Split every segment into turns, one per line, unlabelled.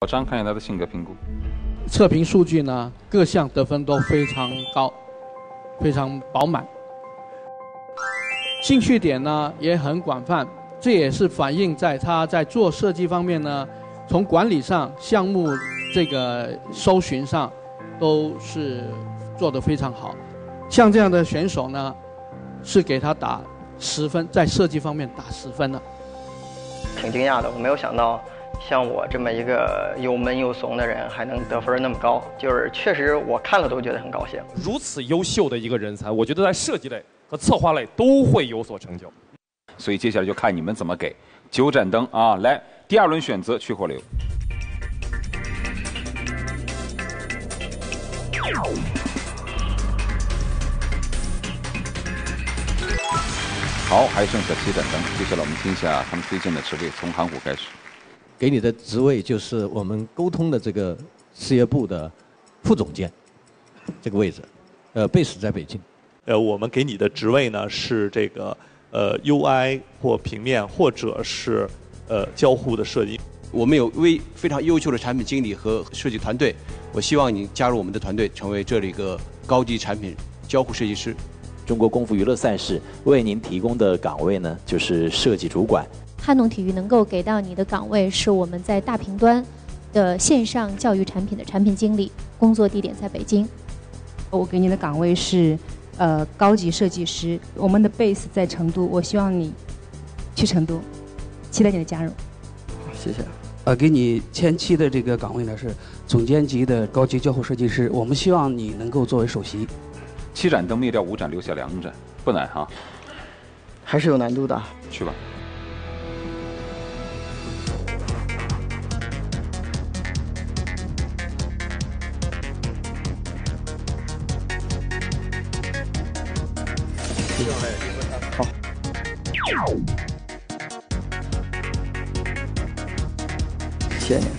老张看一下他的性格评估。
测评数据呢，各项得分都非常高，非常饱满。兴趣点呢也很广泛，这也是反映在他在做设计方面呢，从管理上、项目这个搜寻上，都是做得非常好。像这样的选手呢，是给他打10分，在设计方面打10分了。
挺惊讶的，我没有想到。像我这么一个又闷又怂的人，还能得分那么高，就是确实我看了都觉得很高兴。
如此优秀的一个人才，我觉得在设计类和策划类都会有所成就。
所以接下来就看你们怎么给9盏灯啊！来，第2轮选择去或留。好，还剩下7盏灯，接下来我们听一下他们推荐的职位，从韩虎开始。
给你的职位就是我们沟通的这个事业部的副总监这个位置，base 在北京。
我们给你的职位呢是这个UI 或平面或者是交互的设计。
我们有非常优秀的产品经理和设计团队，我希望你加入我们的团队，成为这里一个高级产品交互设计师。
中国功夫娱乐赛事为您提供的岗位呢，就是设计主管。
汉农体育能够给到你的岗位是我们在大屏端的线上教育产品的产品经理，工作地点在北京。
我给你的岗位是高级设计师，我们的 base 在成都，我希望你去成都，期待你的加入。
谢谢。
给你前期的这个岗位呢是总监级的高级交互设计师，我们希望你能够作为首席。
7盏灯灭掉5盏，留下2盏，不难哈。
还是有难度的。
去吧。
好。谢谢你。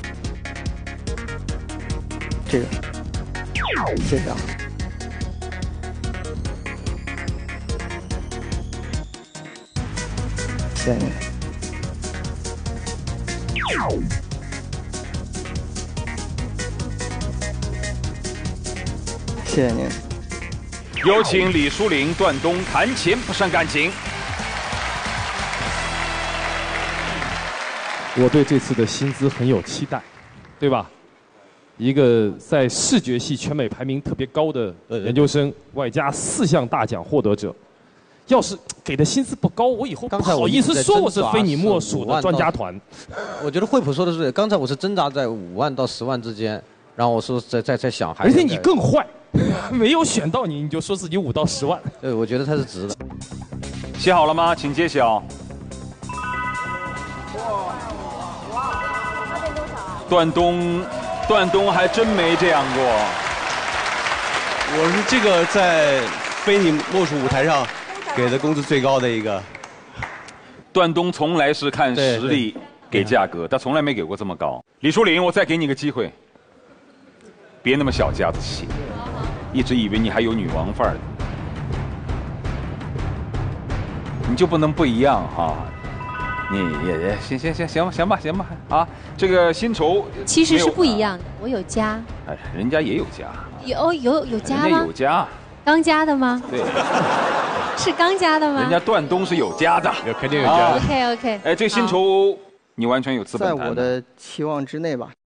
这个，谢谢啊。谢谢你。谢谢您。
有请李书玲、段东谈钱不伤感情。
我对这次的薪资很有期待，对吧？一个在视觉系全美排名特别高的研究生，外加4项大奖获得者，要是给的薪资不高，我以后不好意思说我是非你莫属的专家团。
我觉得惠普说的是，刚才我是挣扎在5万到10万之间，然后我说在想，
而且你更坏。没有选到你，你就说自己5到10万。
对，我觉得他是值的。
写好了吗？请揭晓。段东还真没这样过。
我是这个在非你莫属舞台上给的工资最高的一个。
段东从来是看实力给价格，他从来没给过这么高。李书玲，我再给你个机会，别那么小家子气。一直以为你还有女王范儿，你就不能不一样哈？你也行吧啊！这个薪酬
其实是不一样的，我有家。
哎，人家也有家。
有家吗？
人家有家。
刚加的吗？
对。
是刚加的吗？
人家段东是有家的，
肯定有家的。
OK。
哎，这个薪酬你完全有资本谈。
在我的期望之内吧。